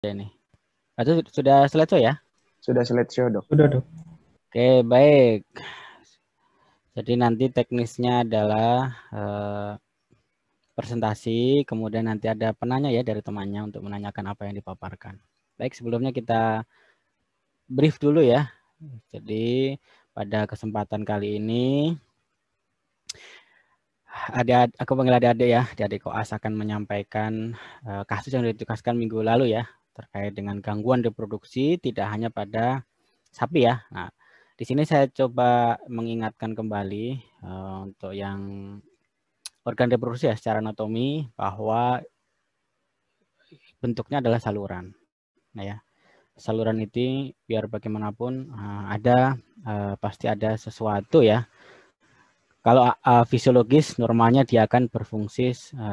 Ini. Atau sudah slideshow ya? Sudah slideshow, Dok. Sudah, Dok. Oke, baik. Jadi nanti teknisnya adalah presentasi, kemudian nanti ada penanya ya dari temannya untuk menanyakan apa yang dipaparkan. Baik, sebelumnya kita brief dulu ya. Jadi pada kesempatan kali ini aku panggil adik-adik ya, adik-adik koas akan menyampaikan kasus yang ditugaskan minggu lalu ya, terkait dengan gangguan reproduksi tidak hanya pada sapi ya. Nah, di sini saya coba mengingatkan kembali untuk yang organ reproduksi ya secara anatomi bahwa bentuknya adalah saluran. Nah ya, saluran itu biar bagaimanapun pasti ada sesuatu ya. Kalau fisiologis normalnya dia akan berfungsi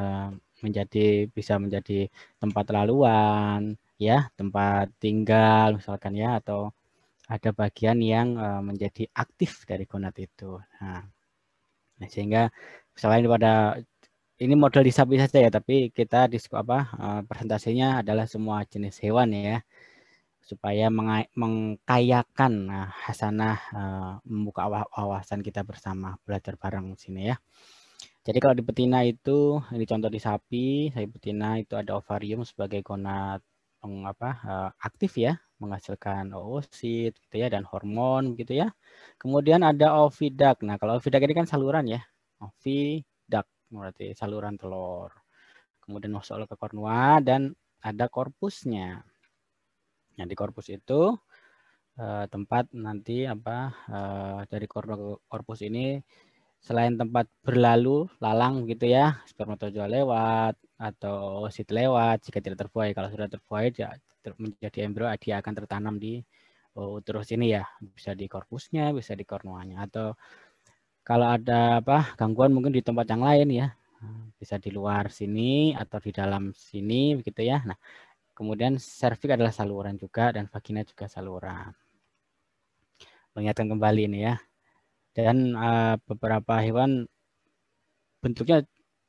bisa menjadi tempat laluan ya, tempat tinggal misalkan ya, atau ada bagian yang menjadi aktif dari gonad itu. Nah, sehingga selain pada ini model di sapi saja ya, tapi kita presentasinya adalah semua jenis hewan ya, supaya mengkayakan hasanah membuka wawasan kita bersama belajar bareng sini ya. Jadi kalau di betina itu, ini contoh di sapi betina itu ada ovarium sebagai gonad aktif ya, menghasilkan oosit gitu ya, dan hormon gitu ya. Kemudian ada oviduct. Nah, kalau oviduct ini kan saluran ya. Oviduct berarti saluran telur. Kemudian masuk ke kornua dan ada korpusnya. Nah, di korpus itu tempat nanti dari korpus ini selain tempat berlalu lalang gitu ya, spermatozoa lewat atau oosit lewat jika tidak terbuai. Kalau sudah terbuai dia menjadi embrio, dia akan tertanam di uterus ini ya, bisa di korpusnya, bisa di kornuanya, atau kalau ada gangguan mungkin di tempat yang lain ya, bisa di luar sini atau di dalam sini begitu ya. Nah, kemudian serviks adalah saluran juga dan vagina juga saluran. Mengingatkan kembali ini ya. Dan beberapa hewan bentuknya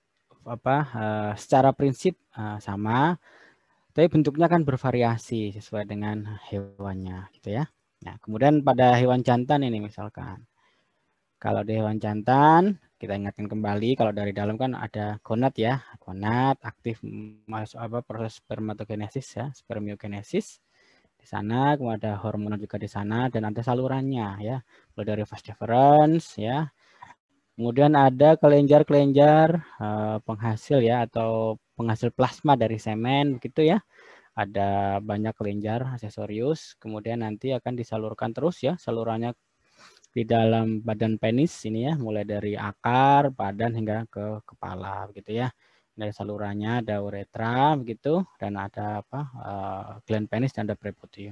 secara prinsip sama, tapi bentuknya kan bervariasi sesuai dengan hewannya gitu ya. Nah, kemudian pada hewan jantan ini misalkan, kalau di hewan jantan kita ingatkan kembali, kalau dari dalam kan ada gonad ya, gonad aktif masuk proses spermatogenesis ya, spermiogenesis di sana, kemudian ada hormon juga di sana, dan ada salurannya ya, mulai dari vas deferens ya. Kemudian ada kelenjar-kelenjar penghasil ya, atau penghasil plasma dari semen begitu ya. Ada banyak kelenjar aksesorius, kemudian nanti akan disalurkan terus ya, salurannya di dalam badan penis ini ya, mulai dari akar, badan hingga ke kepala begitu ya. Dari salurannya ada uretra begitu, dan ada gland penis dan ada prepudium.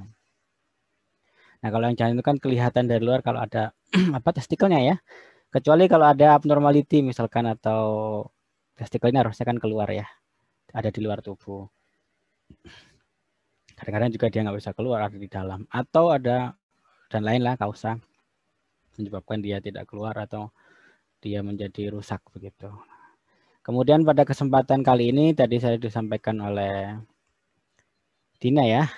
Nah, kalau yang jantan itu kan kelihatan dari luar kalau ada testikelnya ya. Kecuali kalau ada abnormality misalkan, atau testikelnya harusnya kan keluar ya, ada di luar tubuh. Kadang-kadang juga dia nggak bisa keluar, ada di dalam, atau ada dan lain lah kausa menyebabkan dia tidak keluar atau dia menjadi rusak begitu. Kemudian pada kesempatan kali ini tadi saya disampaikan oleh Dina ya,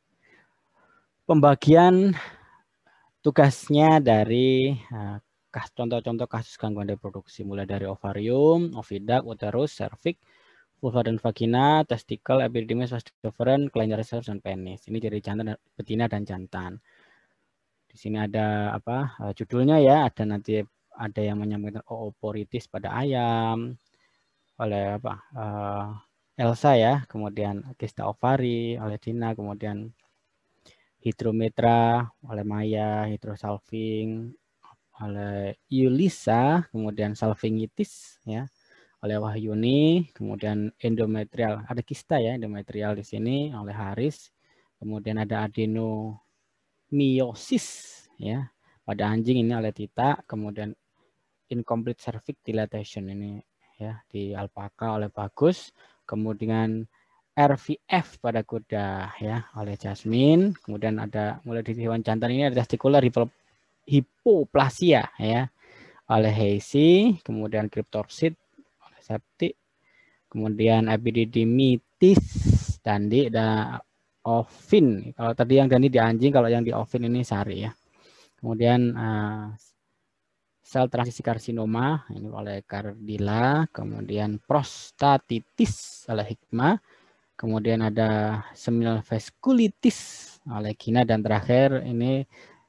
pembagian tugasnya dari contoh-contoh kasus gangguan reproduksi, mulai dari ovarium, oviduct, uterus, serviks, vulva dan vagina, testikel, epididymis, vas deferens, kelenjar reserve, dan penis. Ini dari jantan, betina dan jantan. Di sini ada judulnya ya, ada yang menyampaikan ooporitis pada ayam oleh Elsa ya, kemudian kista ovari oleh Dina, kemudian hidrometra oleh Maya, hidrosalving oleh Yulisa, kemudian salvingitis ya oleh Wahyuni, kemudian endometrial, ada kista ya endometrial di sini oleh Haris, kemudian ada adenomyosis ya pada anjing ini oleh Tita, kemudian incomplete cervix dilatation ini ya di alpaka oleh Bagus, kemudian RVF pada kuda ya oleh Jasmine, kemudian ada mulai di hewan jantan ini ada testicular hipoplasia ya oleh Heisi, kemudian cryptorchid oleh Septi, kemudian epididymitis Dandi, dan ovin. Kalau tadi yang Dani di anjing, kalau yang di ovin ini sari ya. Kemudian sel transisi karsinoma ini oleh Cardila, kemudian prostatitis oleh Hikma, kemudian ada seminal vasculitis oleh Gina, dan terakhir ini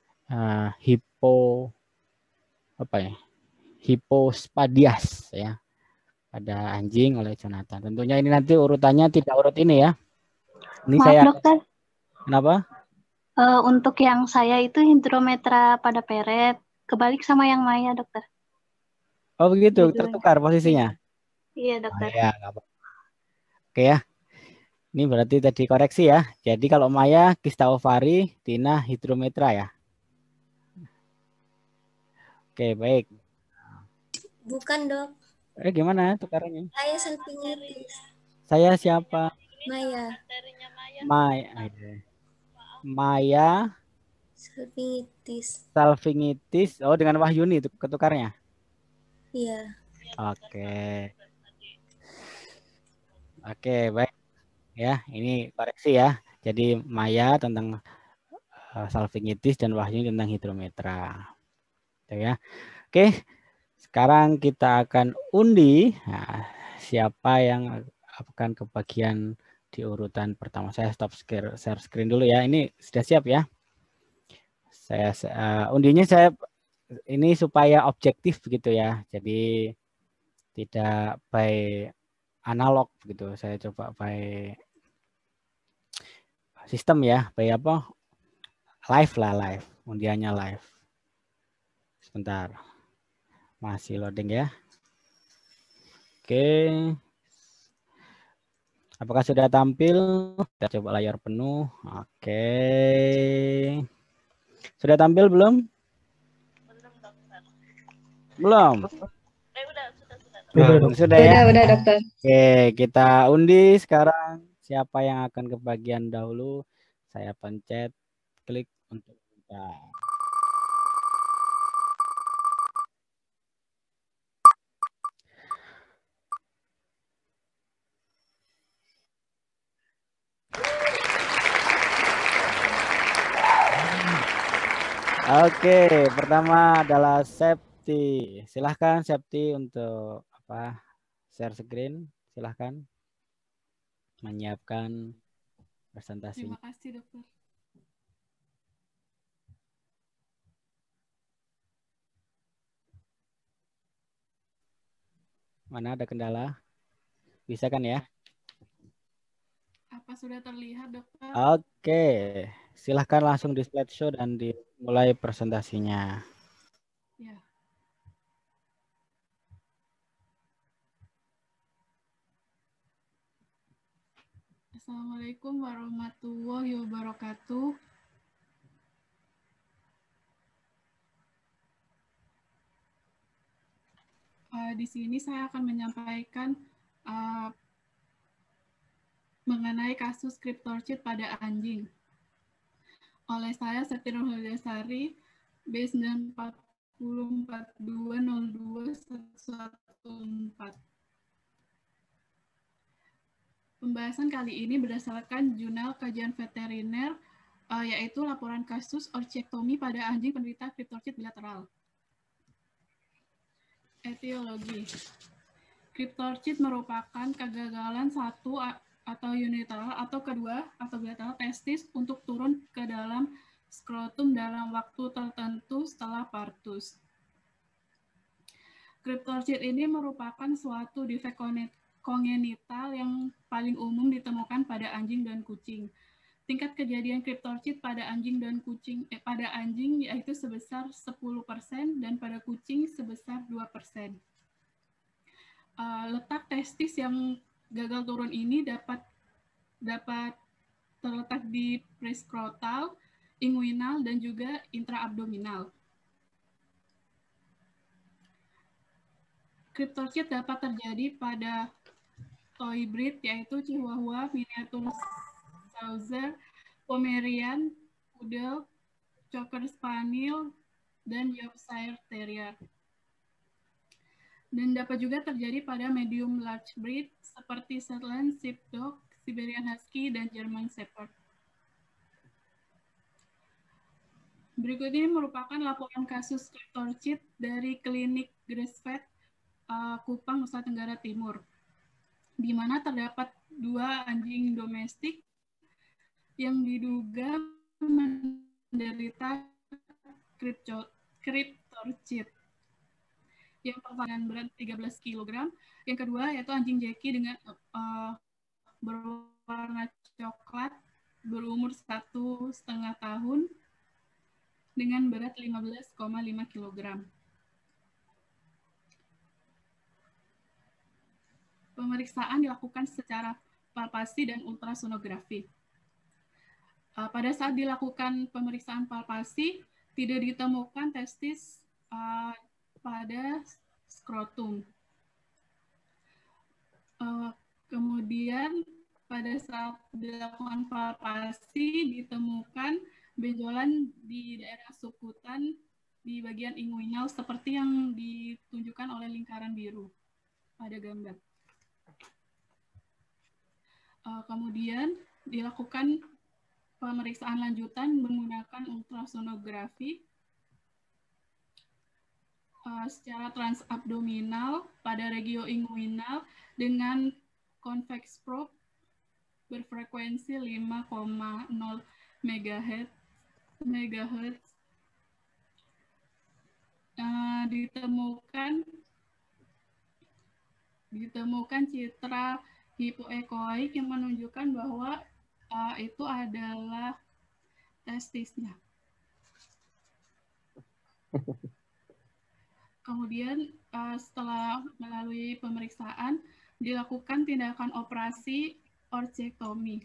hipospadias ya pada anjing oleh Jonathan. Tentunya ini nanti urutannya tidak urut ini ya. Ini Maaf saya dokter, kenapa? untuk yang saya itu hidrometra pada peret, kebalik sama yang Maya dokter. Oh begitu, Dua-duanya. tertukar posisinya. Iya Oh, dokter. ya, nggak apa-apa. Oke ya. Ini berarti tadi koreksi ya. Jadi kalau Maya kista ovari, Tina hidrometra ya. Oke, baik. Bukan dok. Gimana tukarannya? Saya salpingitis. Saya siapa? Maya. Maya. Maya Salpingitis. Salvingitis. Oh, dengan Wahyuni itu ketukarnya. Iya. Oke. Oke, baik. Ya, ini koreksi ya. Jadi Maya tentang salvingitis dan Wahyuni tentang hidrometra. Gitu ya. Oke, sekarang kita akan undi. Nah, siapa yang akan kebagian di urutan pertama. Saya stop share screen dulu ya. Ini sudah siap ya. Saya undinya saya ini supaya objektif begitu ya. Jadi tidak by analog gitu. Saya coba by sistem ya. By apa? Live lah, live. Undiannya live. Sebentar. Masih loading ya. Oke. Apakah sudah tampil? Kita coba layar penuh. Oke. Sudah tampil belum? Belum. Sudah ya. Udah dokter. Oke, kita undi sekarang siapa yang akan kebagian dahulu. Saya pencet klik untuk buka. Oke, pertama adalah Septi. Silahkan Septi untuk share screen. Silahkan menyiapkan presentasinya. Terima kasih dokter. Mana ada kendala? Bisa kan ya? Apa sudah terlihat dokter? Oke, silahkan langsung di slideshow dan dimulai presentasinya. Ya. Assalamualaikum warahmatullahi wabarakatuh. Di sini saya akan menyampaikan mengenai kasus cryptorchid pada anjing. Oleh saya, Septi Nurhaliasari, B940420214. Pembahasan kali ini berdasarkan jurnal kajian veteriner, yaitu laporan kasus orchiektomi pada anjing penderita cryptorchid bilateral. Etiologi. Cryptorchid merupakan kegagalan satu atau unilateral atau kedua atau bilateral testis untuk turun ke dalam skrotum dalam waktu tertentu setelah partus. Cryptorchid ini merupakan suatu defek kongenital yang paling umum ditemukan pada anjing dan kucing. Tingkat kejadian cryptorchid pada anjing dan kucing pada anjing yaitu sebesar 10% dan pada kucing sebesar 2%. Letak testis yang gagal turun ini dapat terletak di preskrotal, inguinal, dan juga intraabdominal. Cryptorchid dapat terjadi pada toy breed yaitu Chihuahua, Miniatur Schnauzer, Pomerian, Poodle, Cocker Spaniel, dan Yorkshire Terrier. Dan dapat juga terjadi pada medium large breed seperti Shetland Sheepdog, Siberian Husky, dan German Shepherd. Berikut ini merupakan laporan kasus cryptorchid dari klinik Grassfed Kupang, Nusa Tenggara Timur, di mana terdapat 2 anjing domestik yang diduga menderita cryptorchid. Yang pertama dengan berat 13 kg, yang kedua yaitu anjing Jackie dengan berwarna coklat, berumur 1,5 tahun, dengan berat 15,5 kg. Pemeriksaan dilakukan secara palpasi dan ultrasonografi. Pada saat dilakukan pemeriksaan palpasi, tidak ditemukan testis pada skrotum. Kemudian pada saat dilakukan palpasi ditemukan benjolan di daerah sukutan di bagian inguinal seperti yang ditunjukkan oleh lingkaran biru pada gambar. Kemudian dilakukan pemeriksaan lanjutan menggunakan ultrasonografi secara transabdominal pada regio inguinal dengan convex probe berfrekuensi 5,0 MHz. Ditemukan citra hipoekoik yang menunjukkan bahwa itu adalah testisnya. Kemudian setelah melalui pemeriksaan dilakukan tindakan operasi orchektomi.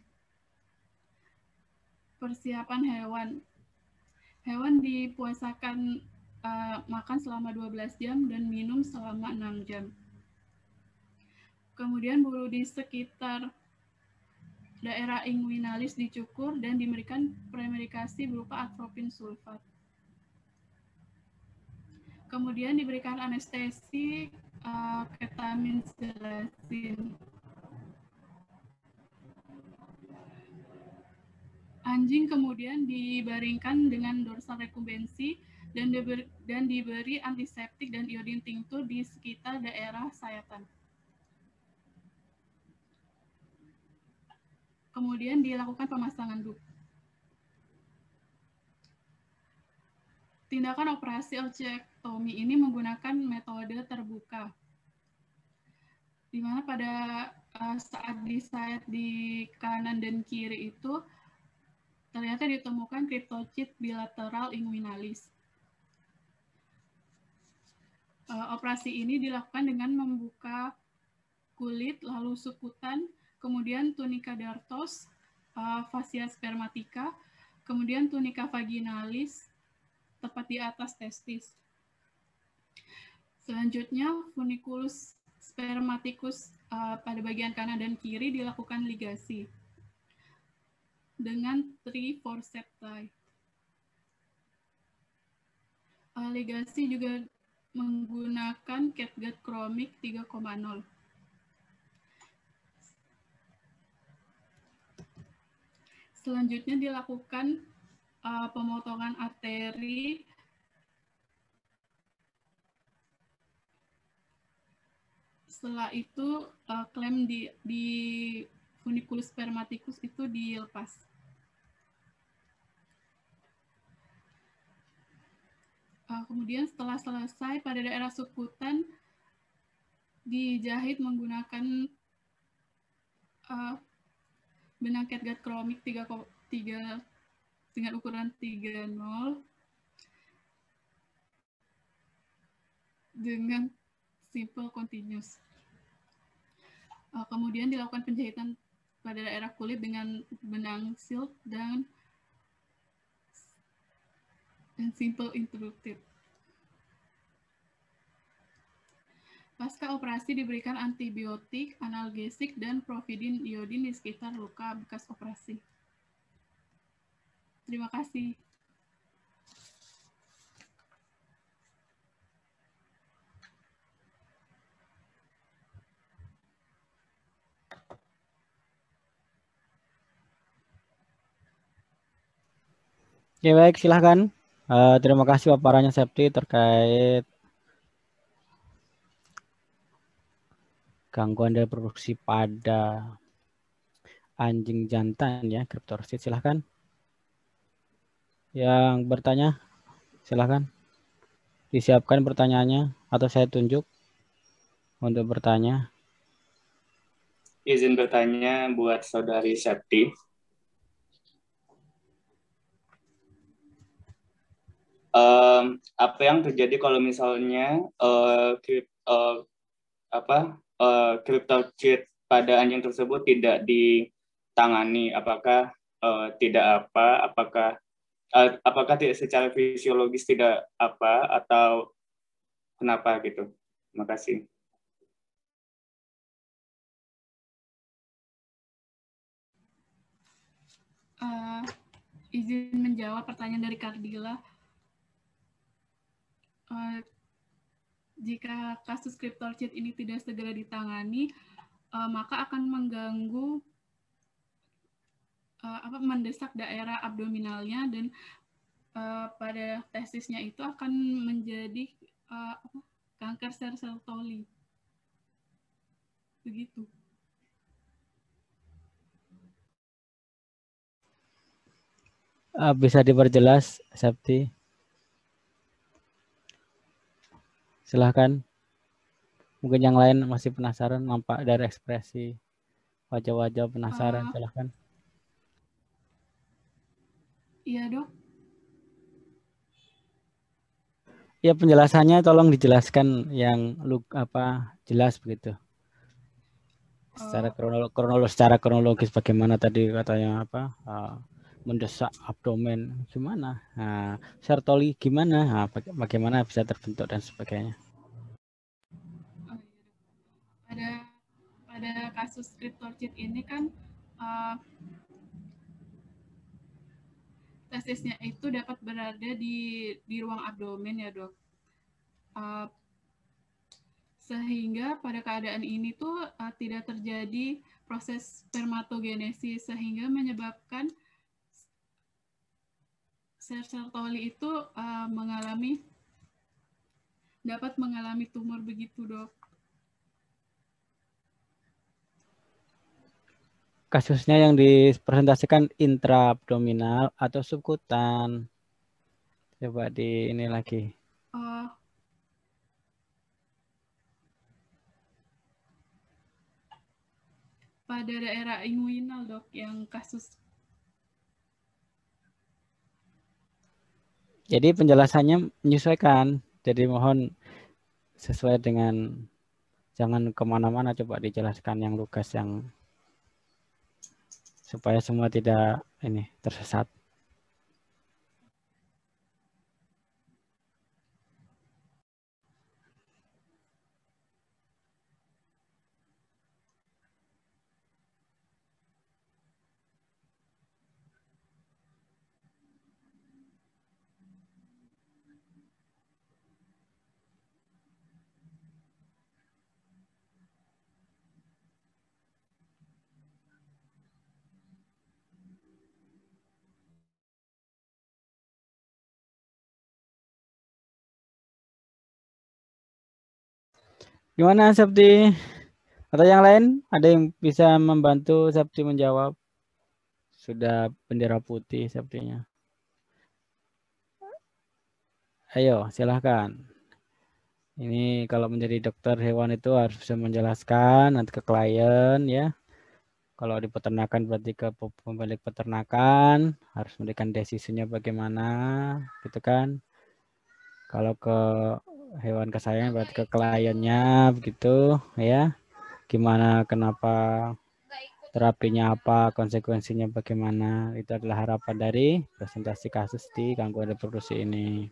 Persiapan hewan. Hewan dipuasakan makan selama 12 jam dan minum selama 6 jam. Kemudian bulu di sekitar daerah inguinalis dicukur dan diberikan premedikasi berupa atropin sulfat. Kemudian diberikan anestesi ketamin silazin. Anjing kemudian dibaringkan dengan dorsal rekumbensi dan diberi antiseptik dan iodin tinctur di sekitar daerah sayatan. Kemudian dilakukan pemasangan dup. Tindakan operasi orchektomi ini menggunakan metode terbuka, di mana pada saat disayat di kanan dan kiri itu ternyata ditemukan cryptorchid bilateral inguinalis. Operasi ini dilakukan dengan membuka kulit, lalu sukutan, kemudian tunica dartos, fascia spermatica, kemudian tunica vaginalis, tepat di atas testis. Selanjutnya, funiculus spermaticus pada bagian kanan dan kiri dilakukan ligasi dengan 3 forceps. Ligasi juga menggunakan catgut chromik 3,0. Selanjutnya dilakukan pemotongan arteri setelah itu klem di funiculus spermaticus itu dilepas. Kemudian setelah selesai pada daerah sukutan dijahit menggunakan benang catgut chromik 3 dengan ukuran 3,0 dengan simple continuous. Kemudian dilakukan penjahitan pada daerah kulit dengan benang silk dan simple interrupted. Pasca operasi diberikan antibiotik, analgesik, dan providin iodin di sekitar luka bekas operasi. Terima kasih. Oke, baik, silahkan Terima kasih paparannya Septi terkait gangguan dari produksi pada anjing jantan ya, kriptorchit. Silahkan. Yang bertanya, silahkan. Disiapkan pertanyaannya atau saya tunjuk untuk bertanya. Izin bertanya buat Saudari Septi. Apa yang terjadi kalau misalnya kriptorchit pada anjing tersebut tidak ditangani? Apakah apakah tidak secara fisiologis tidak atau kenapa gitu? Terima kasih. Izin menjawab pertanyaan dari Kardila. Jika kasus kriptorchit ini tidak segera ditangani, maka akan mengganggu mendesak daerah abdominalnya dan pada tesisnya itu akan menjadi kanker Sertoli. Begitu. Bisa diperjelas, Septi? Silahkan. Mungkin yang lain masih penasaran, nampak dari ekspresi wajah-wajah penasaran. Silahkan. Iya, Dok. Ya, penjelasannya tolong dijelaskan yang jelas begitu. Secara kronologis bagaimana tadi katanya mendesak abdomen gimana? Nah, Sertoli gimana? Nah, bagaimana bisa terbentuk dan sebagainya. Pada kasus kriptorchit ini kan tesisnya itu dapat berada di ruang abdomen ya, Dok. Sehingga pada keadaan ini tuh tidak terjadi proses spermatogenesis sehingga menyebabkan Sertoli itu dapat mengalami tumor begitu, Dok. Kasusnya yang dipresentasikan intraabdominal atau subkutan? Coba di ini lagi. Pada daerah inguinal, Dok, yang kasus. Jadi penjelasannya menyesuaikan. Jadi mohon sesuai dengan, jangan kemana-mana, coba dijelaskan yang lugas, yang supaya semua tidak tersesat. Gimana Septi? Atau yang lain? Ada yang bisa membantu Septi menjawab? Sudah bendera putih Septinya. Ayo, silahkan. Ini kalau menjadi dokter hewan itu harus bisa menjelaskan nanti ke klien ya. Kalau di peternakan berarti ke pemilik peternakan, harus memberikan desisinya bagaimana, gitu kan. Kalau ke hewan kesayangan berarti ke kliennya begitu ya. Gimana, kenapa, terapinya apa, konsekuensinya bagaimana. Itu adalah harapan dari presentasi kasus di gangguan reproduksi ini.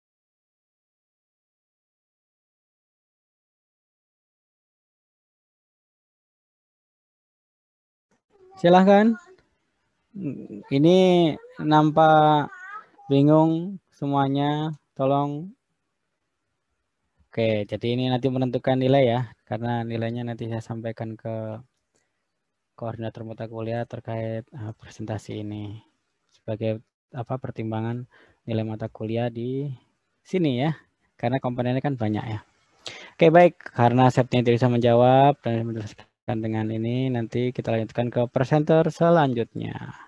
Silahkan. Ini nampak bingung semuanya, tolong. Oke, jadi ini nanti menentukan nilai ya, karena nilainya nanti saya sampaikan ke koordinator mata kuliah terkait presentasi ini sebagai pertimbangan nilai mata kuliah di sini ya. Karena komponennya kan banyak ya. Oke, baik. Karena Septian tidak bisa menjawab dan menjelaskan dengan ini, nanti kita lanjutkan ke presenter selanjutnya.